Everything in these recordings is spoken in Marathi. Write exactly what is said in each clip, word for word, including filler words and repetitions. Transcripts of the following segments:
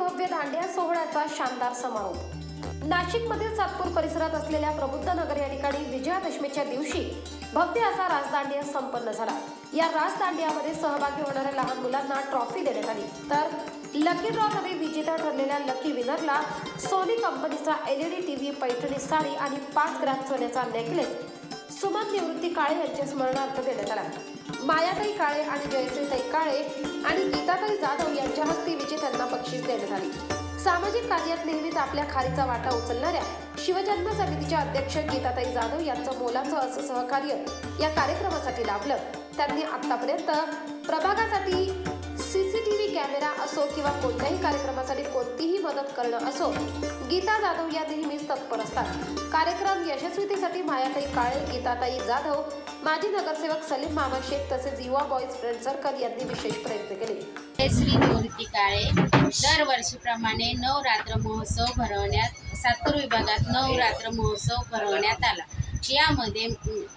भव्य दांडिया सोहळ्याचा शानदार समारोप। नाशिकमधील सातपूर परिसरात असलेल्या प्रबुद्ध नगर या ठिकाणी विजयादशमीच्या दिवशी भव्य असा राजदांडिया संपन्न झाला। या राजदांडियामध्ये सहभागी होणाऱ्या लहान मुलांना ट्रॉफी देण्यात आली, तर लकी ड्रॉ मध्ये विजेता ठरलेल्या लकी विनरला सोनी कंपनीचा एलईडी टीव्ही, पैठणी साडी आणि पाच ग्रॅम सोन्याचा नेकलेस सुमन निवृत्ती काळे यांच्या स्मरणार्थ देण्यात आला। मायाताई काळे आणि जयश्रीताई काळे आणि गीताताई जाधव यांच्या हस्ते विजेत्यांना बक्षीस देण्यात आली। सामाजिक कार्यात नेहमीच आपल्या खारीचा वाटा उचलणाऱ्या शिवजन्म समितीच्या अध्यक्ष गीताताई जाधव यांचं मोलाचं असं सहकार्य या कार्यक्रमासाठी लाभलं। त्यांनी आतापर्यंत प्रभागासाठी सीसीटीव्ही कॅमेरा असो किंवा कोणत्याही कार्यक्रमासाठी कोणतीही मदत करणं असो, गीता जाधव या नेहमीच तत्पर असतात। कार्यक्रम यशस्वीतेसाठी मायाताई काळे, गीताताई जाधव, माजी नगरसेवक सलीम मामा शेख तसेच युवा बॉयज फ्रेंड सर्कल यांनी विशेष प्रयत्न केले। श्री निवृत्ती काळे दरवर्षीप्रमाणे नवरात्र महोत्सव भरवण्यात सातपूर विभागात नवरात्र महोत्सव भरवण्यात आला। यामध्ये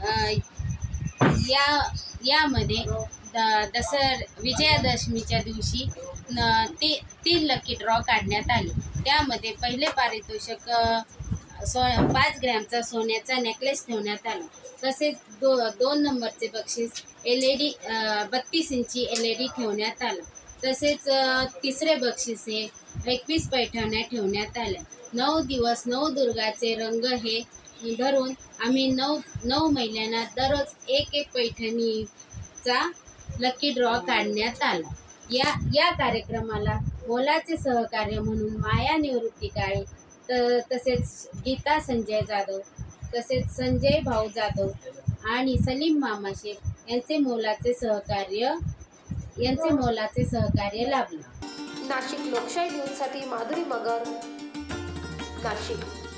या यामध्ये दसर विजयादशमीच्या दिवशी ती तीन लकी ड्रॉ काढण्यात आली। त्यामध्ये पहिले पारितोषिक सो पाच ग्रॅमचा सोन्याचा नेकलेस ठेवण्यात आला। तसेच दो दोन नंबरचे बक्षीस एल ई डी बत्तीस इंची एल ई डी ठेवण्यात आलं। तसेच तिसरे बक्षीस हे एकवीस पैठण्या ठेवण्यात आल्या। नऊ दिवस नऊ दुर्गाचे रंग हे धरून आम्ही नऊ नऊ महिन्यांना दररोज एक एक पैठणीचा लकी ड्रॉ काढण्यात आला। या या कार्यक्रमाला मोलाचे सहकार्य म्हणून माया निवृत्ती काळे तर तसेच गीता संजय जाधव, तसेच संजय भाऊ जाधव आणि सलीम मामा शेख यांचे मोलाचे सहकार्य यांचे मोलाचे सहकार्य लाभले। नाशिक लोकशाही न्यूजसाठी माधुरी मगर, नाशिक।